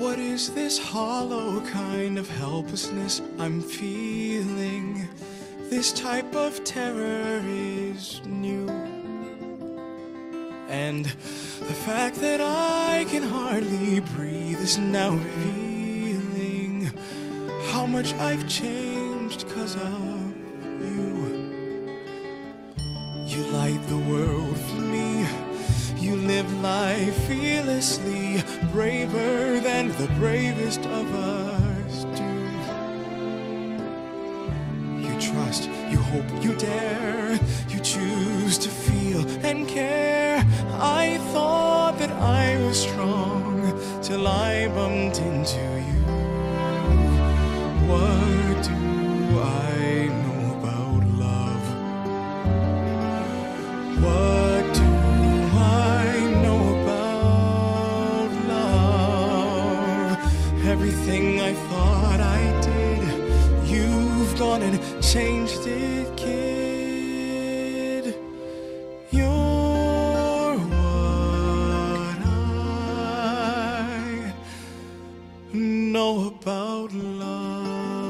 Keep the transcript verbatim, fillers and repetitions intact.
What is this hollow kind of helplessness I'm feeling? This type of terror is new. And the fact that I can hardly breathe is now revealing how much I've changed 'cause of you. You light the world for me. You live life fearlessly, braver than the bravest of us do. You trust, you hope, you dare, you choose to feel and care. I thought that I was strong till I bumped into you. What do I know about love? What do I know about love? Everything I thought I did, you've gone and changed it, kid. You're what I know about love.